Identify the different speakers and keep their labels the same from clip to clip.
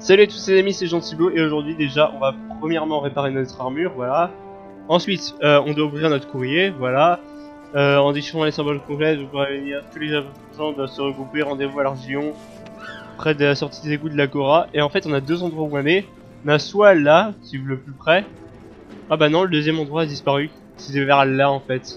Speaker 1: Salut à tous les amis, c'est Gentiblo et aujourd'hui déjà on va premièrement réparer notre armure, voilà. Ensuite on doit ouvrir notre courrier, voilà. En déchiffrant les symboles complets, vous pourrez venir, tous les gens doivent se regrouper, rendez-vous à l'Argillon, près de la sortie des égouts de l'Agora. Et en fait on a deux endroits où aller. On a soit là, si vous le plus près. Ah bah non, le deuxième endroit a disparu. C'est vers là en fait.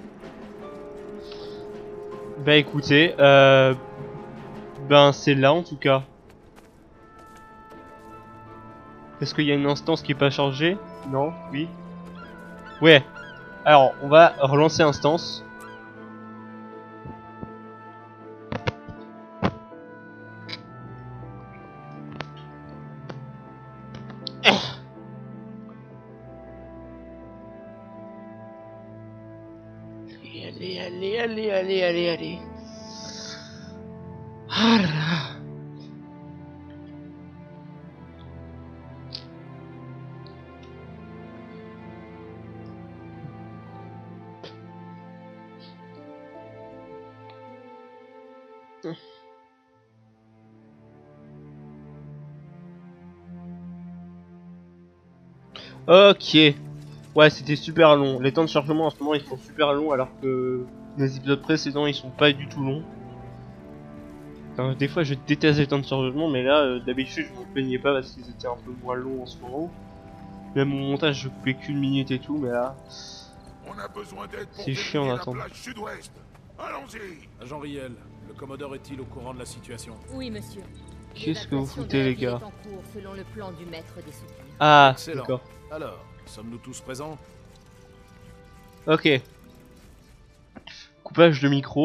Speaker 1: Bah écoutez, ben c'est là en tout cas. Est-ce qu'il y a une instance qui est pas chargée? Non? Oui? Ouais. Alors, on va relancer instance. Allez. Ah là. Ok. Ouais, c'était super long. Les temps de chargement en ce moment ils sont super longs alors que les épisodes précédents ils sont pas du tout longs. Enfin, des fois je déteste les temps de chargement, mais là d'habitude je m'en plaignais pas parce qu'ils étaient un peu moins longs en ce moment. Même mon montage je coupais qu'une minute et tout, mais là c'est chiant d'attendre.
Speaker 2: Allons-y. Agent Riel, le commodore est-il au courant de la situation?
Speaker 3: Oui, monsieur.
Speaker 1: Qu'est-ce que vous foutez les gars?
Speaker 3: Selon le plan du maître des soupirs.
Speaker 1: Ah,
Speaker 2: excellent.
Speaker 1: d'accord.
Speaker 2: Alors, sommes-nous tous présents?
Speaker 1: Ok. Coupage de micro.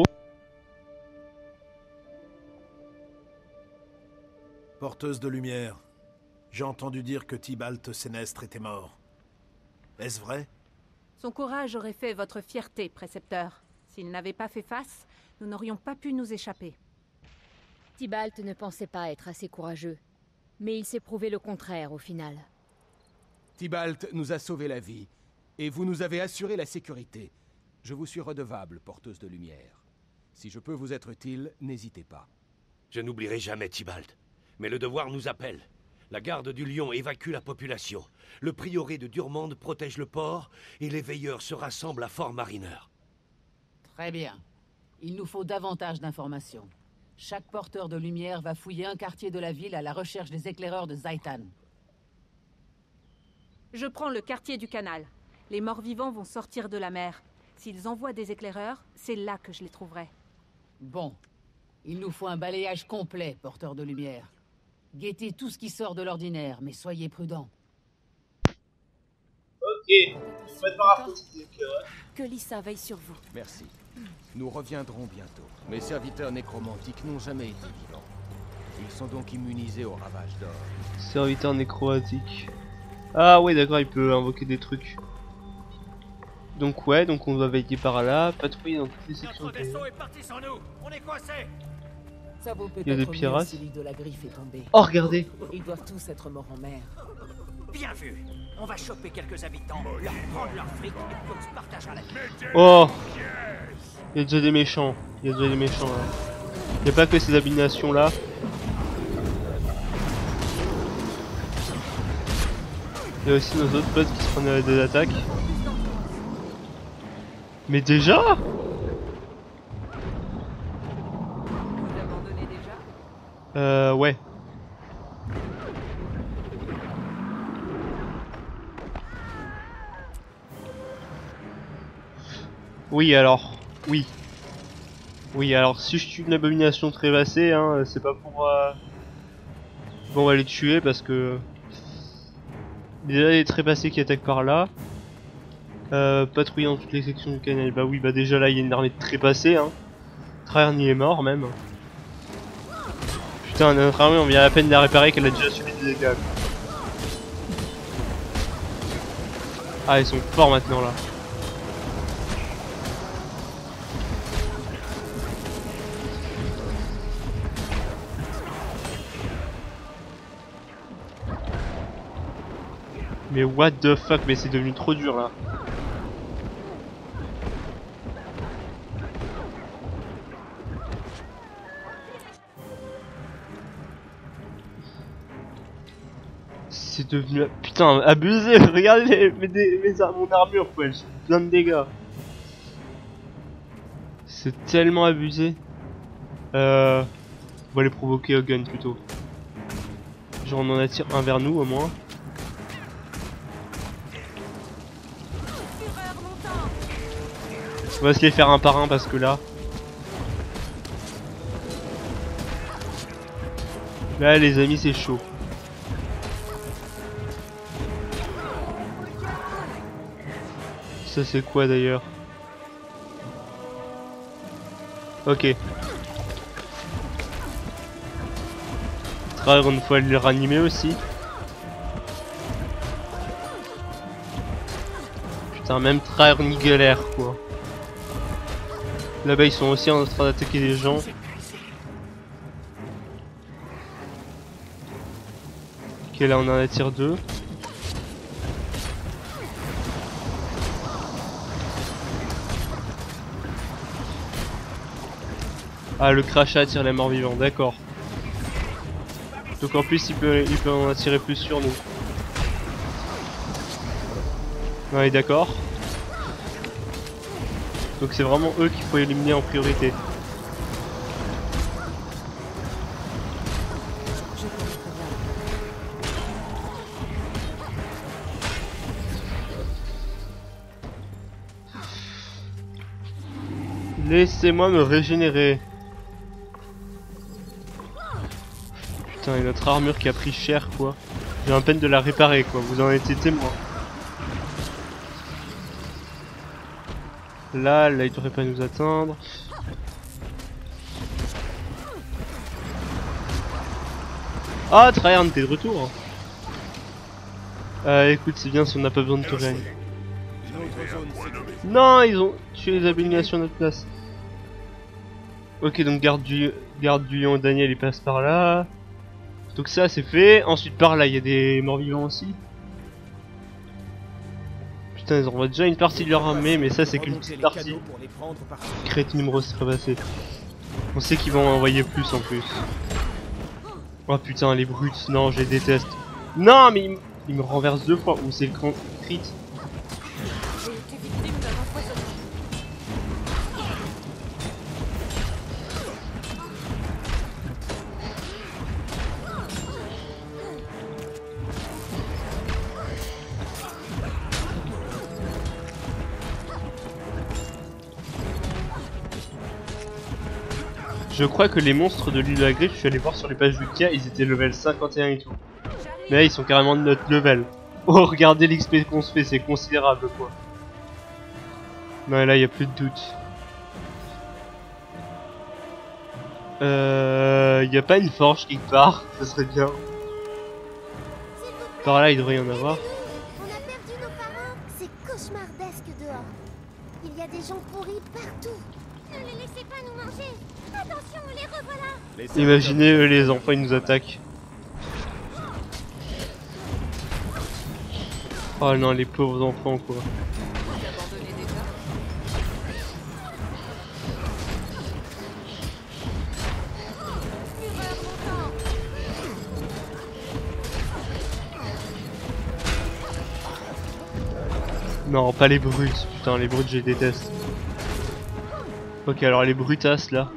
Speaker 2: Porteuse de lumière, j'ai entendu dire que Tybalt Sénestre était mort. Est-ce vrai?
Speaker 4: Son courage aurait fait votre fierté, précepteur. S'il n'avait pas fait face, nous n'aurions pas pu nous échapper.
Speaker 3: Tybalt ne pensait pas être assez courageux, mais il s'est prouvé le contraire au final.
Speaker 5: Tybalt nous a sauvé la vie, et vous nous avez assuré la sécurité. Je vous suis redevable, porteuse de lumière. Si je peux vous être utile, n'hésitez pas.
Speaker 6: Je n'oublierai jamais Tybalt, mais le devoir nous appelle. La garde du Lion évacue la population. Le prieuré de Durmande protège le port, et les veilleurs se rassemblent à Fort Mariner.
Speaker 7: Très bien. Il nous faut davantage d'informations. Chaque porteur de lumière va fouiller un quartier de la ville à la recherche des éclaireurs de Zaitan.
Speaker 4: Je prends le quartier du canal. Les morts-vivants vont sortir de la mer. S'ils envoient des éclaireurs, c'est là que je les trouverai.
Speaker 7: Bon. Il nous faut un balayage complet, porteur de lumière. Guettez tout ce qui sort de l'ordinaire, mais soyez prudents.
Speaker 1: Ok.
Speaker 3: Que Lisa veille sur vous.
Speaker 5: Merci. Nous reviendrons bientôt. Mes serviteurs nécromantiques n'ont jamais été vivants. Ils sont donc immunisés aux ravages d'or.
Speaker 1: Serviteur nécromantique. Ah ouais d'accord, il peut invoquer des trucs. Donc ouais, donc on doit veiller par là, patrouiller dans toutes les sections.
Speaker 8: Notre vaisseau est parti sans nous. On est coincés.
Speaker 7: Ça vaut peut-être
Speaker 1: Il y a des
Speaker 7: mieux
Speaker 1: pirates.
Speaker 7: si l'île de la Griffe est tombée.
Speaker 1: Oh regardez.
Speaker 7: Ils doivent tous être morts en mer.
Speaker 8: Bien vu. On va choper quelques habitants, leur prendre leur fric et puis on se partagera la vie.
Speaker 1: Oh. Il y a déjà des méchants. Il y a déjà des méchants là. Il n'y a pas que ces abominations là. Il y a aussi nos autres potes qui se prennent des attaques. Mais déjà?
Speaker 4: Vous abandonnez déjà?
Speaker 1: Ouais. Oui alors, oui. Oui alors si je tue une abomination trépassée, hein, c'est pas pour... Bon, on va les tuer parce que... Déjà les trépassés qui attaquent par là. Patrouiller dans toutes les sections du canal. Bah oui, bah déjà là il y a une armée de trépassés, hein. Traherny est mort même. Putain, notre armée on vient à peine de la réparer qu'elle a déjà subi des dégâts. Ah ils sont forts maintenant là. Mais what the fuck, mais c'est devenu trop dur là. C'est devenu... Putain, abusé. Regardez mon armure, quoi. J'ai plein de dégâts. C'est tellement abusé. On va les provoquer au gun plutôt. Genre on en attire un vers nous au moins. On va se les faire un par un parce que là... Là les amis c'est chaud. Ça c'est quoi d'ailleurs? Ok. Traher, une fois le ranimer aussi. Putain, même Traher ni galère quoi. Là-bas ils sont aussi en train d'attaquer les gens. Ok, là on en attire deux. Ah, le crachat attire les morts vivants, d'accord. Donc en plus il peut en attirer plus sur nous. Ouais, d'accord. Donc c'est vraiment eux qu'il faut éliminer en priorité. Laissez-moi me régénérer. Putain, et notre armure qui a pris cher quoi. J'ai un peine de la réparer quoi, vous en étiez témoin. Là il devrait pas nous atteindre. Ah, Traher, t'es de retour. Écoute, c'est bien si on n'a pas besoin de te gagner. Non, ils ont tué les abominations à notre place. Ok, donc garde du lion Daniel il passe par là. Donc ça c'est fait. Ensuite par là il y a des morts vivants aussi. Putain, ils envoient déjà une partie de leur armée, mais ça c'est qu'une petite partie. Crétin numéro serait passé. On sait qu'ils vont en envoyer plus en plus. Oh putain, les brutes, non, je les déteste. Non, mais il me renverse deux fois. Ou c'est le crit. Je crois que les monstres de l'île de la Griffe, je suis allé voir sur les pages Wikipédia, ils étaient level 51 et tout. Mais là ils sont carrément de notre level. Oh, regardez l'XP qu'on se fait, c'est considérable quoi. Non, là il n'y a plus de doute. Il n'y a pas une forge quelque part, ça serait bien. Par là il devrait y en avoir.
Speaker 9: On a perdu nos parents, c'est cauchemardesque dehors. Il y a des gens pourris partout. Ne les laissez pas nous manger. Attention, les revoilà.
Speaker 1: Imaginez les enfants ils nous attaquent. Oh non, les pauvres enfants quoi. Non, pas les brutes, putain, les brutes je les déteste. Ok, alors les brutasses là.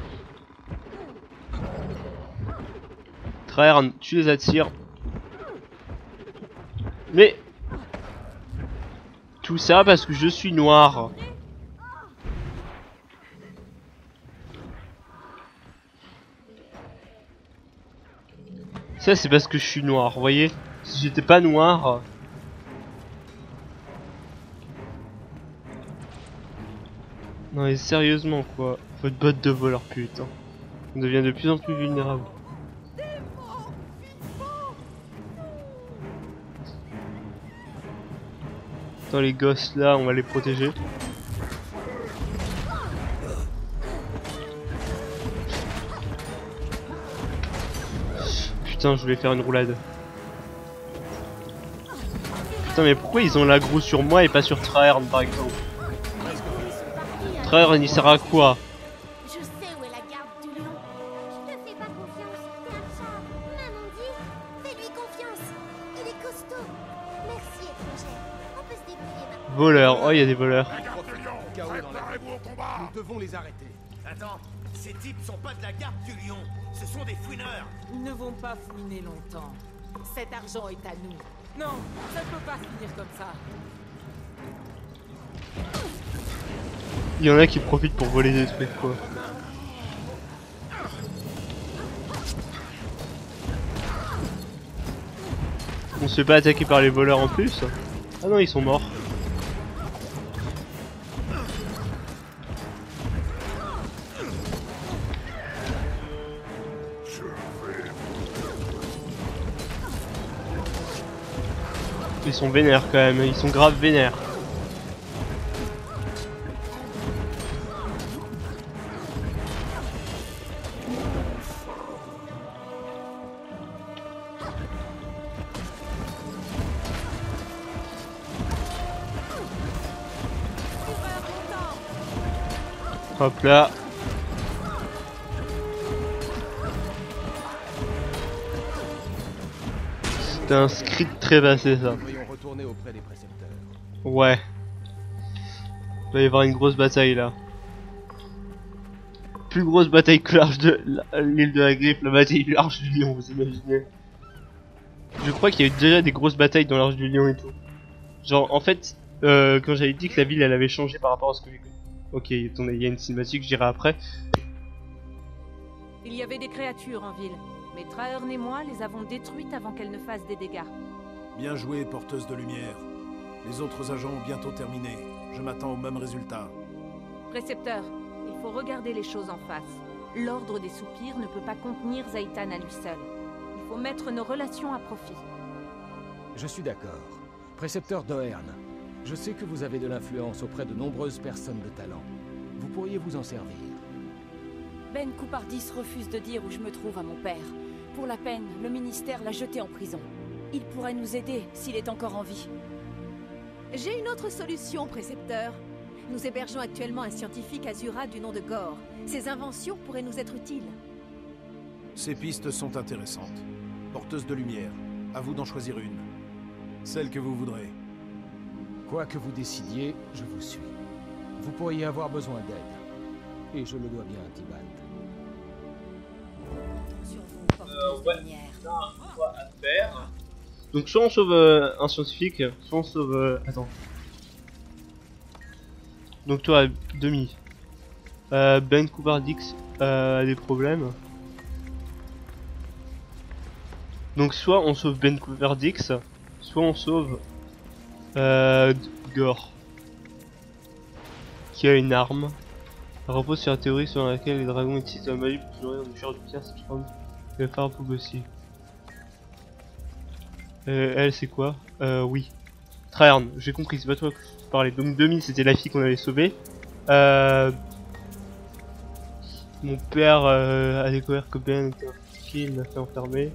Speaker 1: Traher, tu les attires. Mais tout ça parce que je suis noir. Ça c'est parce que je suis noir, vous voyez. Si j'étais pas noir... Non mais sérieusement quoi, votre botte de voleur putain. On devient de plus en plus vulnérable. Attends, les gosses là, on va les protéger. Putain, je voulais faire une roulade. Putain, mais pourquoi ils ont l'aggro sur moi et pas sur Traher par exemple? Traher, il sert à quoi?
Speaker 9: Je sais où est la garde du lion. Je te fais pas confiance, t'es un chat. Maman dit, fais-lui confiance.
Speaker 1: Voleurs, oh il y a des voleurs.
Speaker 5: Chaos dans la ville. Nous devons les arrêter.
Speaker 8: Attends, ces types sont pas de la garde du lion, ce sont des fouineurs.
Speaker 7: Ils ne vont pas fouiner longtemps. Cet argent est à nous. Non, ça ne peut pas finir comme ça.
Speaker 1: Il y en a qui profitent pour voler des trucs quoi. On se fait pas attaquer par les voleurs en plus? Ah non, ils sont morts. Ils sont vénères quand même, ils sont grave vénères. Hop là. C'était un script très passé ça.
Speaker 5: Nous devrions retourner auprès des précepteurs.
Speaker 1: Ouais. Il va y avoir une grosse bataille là. Plus grosse bataille que l'arche de l'île de la Griffe, la bataille de l'arche du lion, vous imaginez. Je crois qu'il y a eu déjà des grosses batailles dans l'arche du lion et tout. Genre en fait, quand j'avais dit que la ville elle avait changé par rapport à ce que j'ai connu. Ok, attendez, il y a une cinématique, je dirai après.
Speaker 4: Il y avait des créatures en ville, mais Trahearn et moi les avons détruites avant qu'elles ne fassent des dégâts.
Speaker 2: Bien joué, porteuse de lumière. Les autres agents ont bientôt terminé. Je m'attends au même résultat.
Speaker 4: Précepteur, il faut regarder les choses en face. L'ordre des soupirs ne peut pas contenir Zhaitan à lui seul. Il faut mettre nos relations à profit.
Speaker 5: Je suis d'accord. Précepteur Doern, je sais que vous avez de l'influence auprès de nombreuses personnes de talent. Vous pourriez vous en servir.
Speaker 10: Ben Coupardis refuse de dire où je me trouve à mon père. Pour la peine, le ministère l'a jeté en prison. Il pourrait nous aider s'il est encore en vie.
Speaker 11: J'ai une autre solution, précepteur. Nous hébergeons actuellement un scientifique Azura du nom de Gore. Ses inventions pourraient nous être utiles.
Speaker 2: Ces pistes sont intéressantes. Porteuse de lumière, à vous d'en choisir une. Celle que vous voudrez.
Speaker 5: Quoi que vous décidiez, je vous suis. Vous pourriez avoir besoin d'aide. Et je le dois bien à Tibalt.
Speaker 1: Quoi à faire. Donc soit on sauve un scientifique, soit on sauve... attends. Donc toi, demi. Ben Coupardix a des problèmes. Donc soit on sauve Ben Coupardix, soit on sauve Gore, qui a une arme. Elle repose sur la théorie selon laquelle les dragons utilisent la magie pour nourrir du chair du pierre, Strom et Farpoug aussi. Elle c'est quoi? Oui. Trahearn, j'ai compris, c'est pas toi que je parlais. Donc 2000 c'était la fille qu'on avait sauvée. Mon père a découvert que Ben était un fille, il m'a fait enfermer.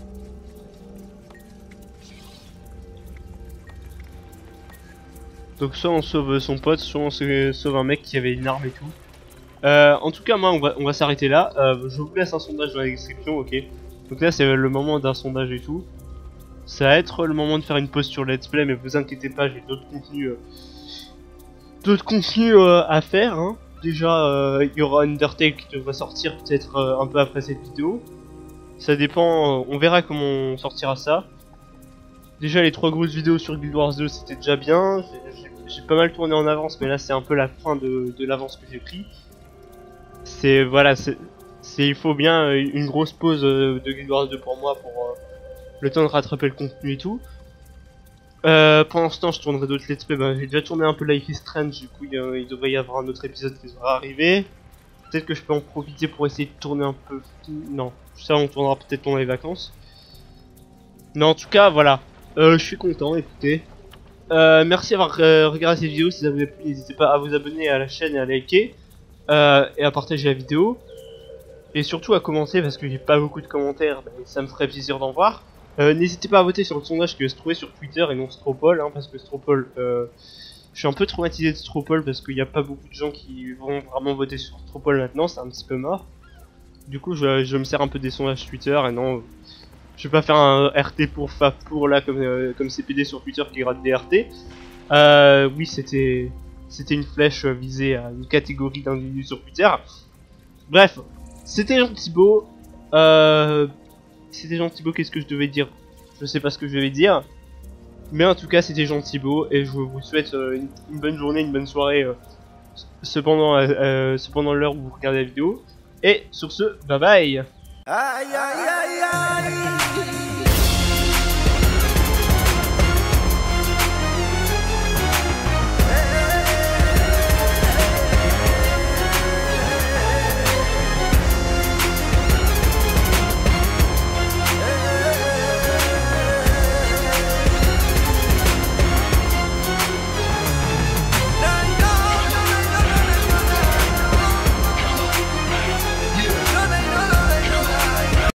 Speaker 1: Donc soit on sauve son pote, soit on sauve un mec qui avait une arme et tout. En tout cas moi on va s'arrêter là. Je vous laisse un sondage dans la description, ok. Donc là c'est le moment d'un sondage et tout. Ça va être le moment de faire une pause sur Let's Play, mais vous inquiétez pas, j'ai d'autres contenus à faire. Hein. Déjà il y aura Undertale qui devrait sortir peut-être un peu après cette vidéo. Ça dépend, on verra comment on sortira ça. Déjà les 3 grosses vidéos sur Guild Wars 2 c'était déjà bien. J'ai pas mal tourné en avance, mais là c'est un peu la fin de l'avance que j'ai pris. C'est voilà, il faut bien une grosse pause de Guild Wars 2 pour moi pour le temps de rattraper le contenu et tout. Pendant ce temps je tournerai d'autres let's play, j'ai déjà tourné un peu Life is Strange, du coup il devrait y avoir un autre épisode qui devrait arriver. Peut-être que je peux en profiter pour essayer de tourner un peu... Non, ça on tournera peut-être pendant les vacances. Mais en tout cas voilà, je suis content, écoutez. Merci d'avoir regardé cette vidéo, si ça vous a plu n'hésitez pas à vous abonner à la chaîne et à liker. Et à partager la vidéo. Et surtout à commenter parce que j'ai pas beaucoup de commentaires, ça me ferait plaisir d'en voir. N'hésitez pas à voter sur le sondage qui va se trouver sur Twitter et non Stropol, hein, parce que Stropol, je suis un peu traumatisé de Stropol parce qu'il n'y a pas beaucoup de gens qui vont vraiment voter sur Stropol maintenant, c'est un petit peu mort. Du coup je me sers un peu des sondages Twitter et non, je vais pas faire un RT pour là comme CPD sur Twitter qui rate des RT. Oui, c'était une flèche visée à une catégorie d'individus sur Twitter. Bref, c'était Jean Thibault. C'était Jean Thibault, qu'est-ce que je devais dire? Je sais pas ce que je devais dire. Mais en tout cas, c'était Jean Thibault et je vous souhaite une bonne journée, une bonne soirée cependant l'heure où vous regardez la vidéo. Et sur ce, bye bye.
Speaker 12: Aïe aïe aïe aïe.